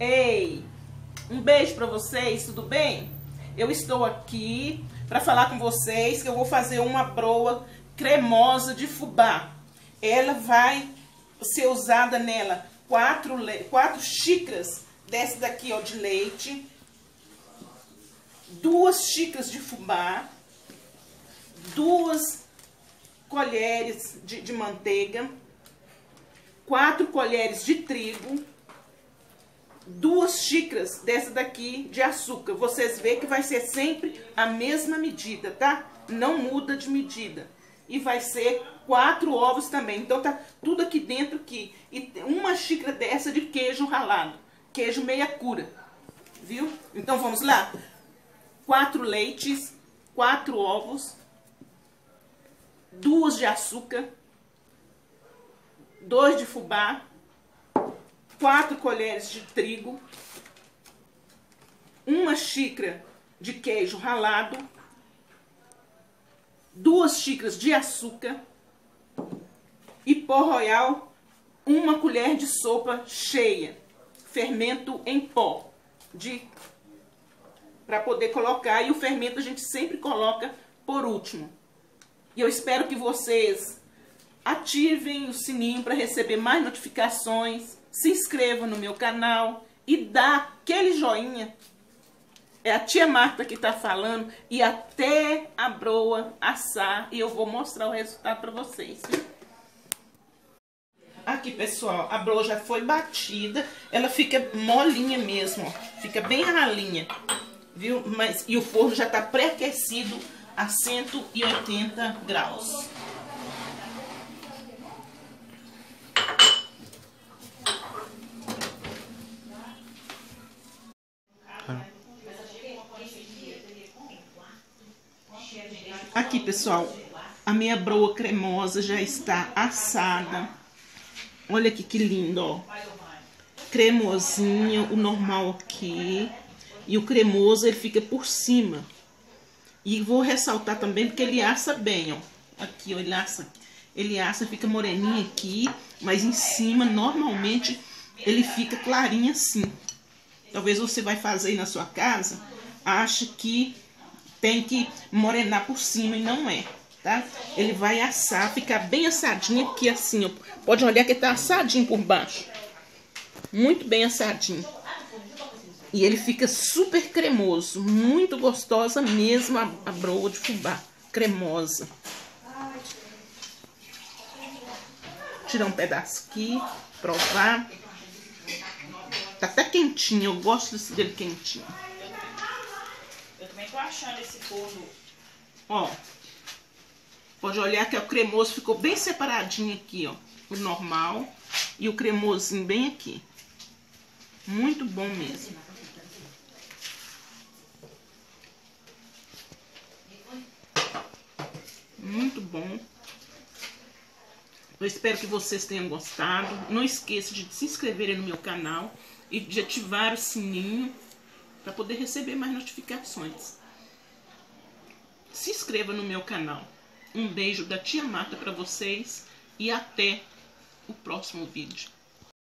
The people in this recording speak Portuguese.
Ei, um beijo para vocês, tudo bem? Eu estou aqui para falar com vocês que eu vou fazer uma broa cremosa de fubá. Ela vai ser usada nela 4 xícaras dessa daqui, ó, de leite, 2 xícaras de fubá, 2 colheres de manteiga, 4 colheres de trigo, 2 xícaras dessa daqui de açúcar. Vocês veem que vai ser sempre a mesma medida, tá? Não muda de medida. E vai ser 4 ovos também. Então tá tudo aqui dentro aqui. E 1 xícara dessa de queijo ralado. Queijo meia cura. Viu? Então vamos lá. 4 leites, 4 ovos, 2 de açúcar, 2 de fubá, 4 colheres de trigo, 1 xícara de queijo ralado, 2 xícaras de açúcar e pó royal, 1 colher de sopa cheia, fermento em pó, para poder colocar, e o fermento a gente sempre coloca por último. E eu espero que vocês ativem o sininho para receber mais notificações, se inscrevam no meu canal e dá aquele joinha. É a tia Marta que está falando, e até a broa assar, e eu vou mostrar o resultado para vocês, viu? Aqui, pessoal, a broa já foi batida, ela fica molinha mesmo, ó, fica bem ralinha, viu? E o forno já está pré-aquecido a 180 graus. Aqui, pessoal, a minha broa cremosa já está assada. Olha aqui que lindo, ó. Cremosinha, o normal aqui. E o cremoso, ele fica por cima. E vou ressaltar também porque ele assa bem, ó. Aqui, ó, ele assa, fica moreninho aqui. Mas em cima, normalmente, ele fica clarinho assim. Talvez você vai fazer aí na sua casa, acha que tem que morenar por cima, e não é, tá? Ele vai assar, ficar bem assadinho aqui assim, ó. Pode olhar que tá assadinho por baixo. Muito bem assadinho. E ele fica super cremoso, muito gostosa mesmo a broa de fubá, cremosa. Tirar um pedaço aqui, provar. Tá até quentinho, eu gosto dele quentinho. Eu também tô achando esse forno. Ó, pode olhar que o cremoso ficou bem separadinho aqui, ó. O normal e o cremosinho bem aqui. Muito bom mesmo. Muito bom. Eu espero que vocês tenham gostado. Não esqueça de se inscreverem no meu canal e de ativar o sininho para poder receber mais notificações. Se inscreva no meu canal. Um beijo da tia Marta para vocês e até o próximo vídeo.